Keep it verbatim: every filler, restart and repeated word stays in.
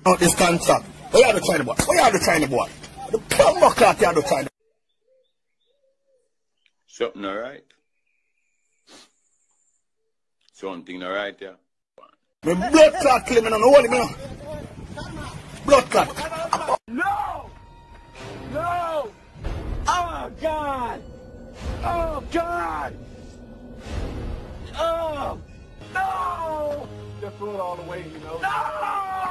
Out this contract. Where are the China boy? Where are the China boy? The plumber clock you are the China. Something alright. Something alright, yeah. My blood clot kill me now. Hold me now. Blood clot. No! No! Oh, God! Oh, God! Oh! No! Just throw it all away, you know? No!